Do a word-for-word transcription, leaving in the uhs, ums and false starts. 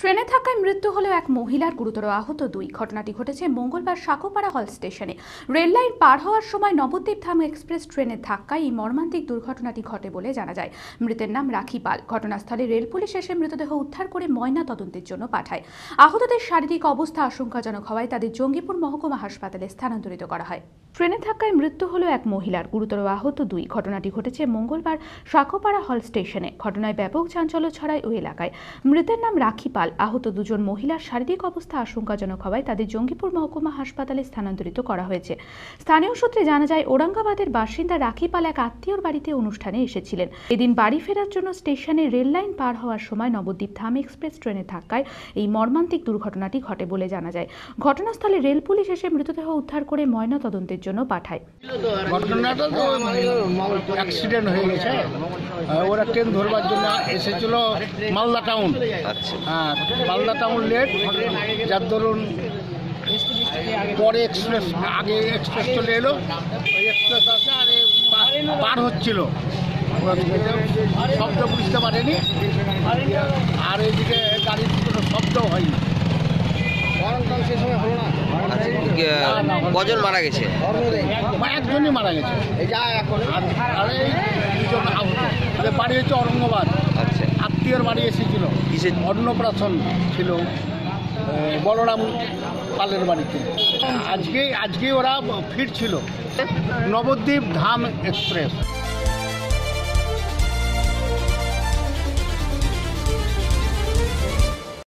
ট্রেনে থাকায় মৃত্যু হলেও এক মহিলার, গুরুতর আহত দুই। ঘটনাটি ঘটেছে মঙ্গলবার সাকোপাড়া হল স্টেশনে। রেল লাইন পার হওয়ার সময় নবদ্বীপ ধাম এক্সপ্রেস ট্রেনের ধাক্কায় এই মর্মান্তিক দুর্ঘটনাটি ঘটে বলে জানা যায়। মৃতের নাম রাখি পাল। ঘটনাস্থলে রেল পুলিশ এসে মৃতদেহ উদ্ধার করে ময়না তদন্তের জন্য পাঠায়। আহতদের শারীরিক অবস্থা আশঙ্কাজনক হওয়ায় তাদের জঙ্গিপুর মহকুমা হাসপাতালে স্থানান্তরিত করা হয়। ট্রেনে ধাক্কায় মৃত্যু হলো এক মহিলার, গুরুতর আহত দুই। ঘটনাটি ঘটেছে মঙ্গলবার সাকোপাড়া হল স্টেশনে। ঘটনায় ব্যাপক চাঞ্চল্য ছড়ায় ওই এলাকায়। মৃতের নাম রাখি পাল। আহত দুজন মহিলার শারীরিক অবস্থা আশঙ্কাজনক হওয়ায় তাদের জঙ্গিপুর মহকুমা হাসপাতালে স্থানান্তরিত করা হয়েছে। স্থানীয় সূত্রে জানা যায়, ঔরঙ্গাবাদের বাসিন্দা রাখি পাল এক আত্মীয়র বাড়িতে অনুষ্ঠানে এসেছিলেন। এদিন বাড়ি ফেরার জন্য স্টেশনে রেল লাইন পার হওয়ার সময় নবদ্বীপ ধাম এক্সপ্রেস ট্রেনের ধাক্কায় এই মর্মান্তিক দুর্ঘটনাটি ঘটে বলে জানা যায়। ঘটনাস্থলে রেল পুলিশ এসে মৃতদেহ উদ্ধার করে ময়না তদন্তের জন্য পাঠায়। ঘটনাটা তো অ্যাক্সিডেন্ট হয়ে গেছে। ওরা ট্রেন ধরবার জন্য এসেছিল মালদা টাউন। হ্যাঁ, মালদা টাউন লেট, যার ধরুন পরে এক্সপ্রেস, আগে এক্সপ্রেস চলে এলো, ওই এক্সপ্রেস আছে আর পার হচ্ছিল, শব্দ বুঝতে পারেনি, আর এইদিকে গাড়ির কোনো শব্দও হয়নি। কজন মারা গেছে? একজনই মারা গেছে, আর এই দুজন আহত। বাড়ি হচ্ছে ঔরঙ্গাবাদ। আচ্ছা, আত্মীয়র বাড়ি এসেছিল, অন্নপ্রাশন ছিল বলরাম পালের বাড়িতে। আজকে আজকে ওরা ফিরছিল নবদ্বীপ ধাম এক্সপ্রেস।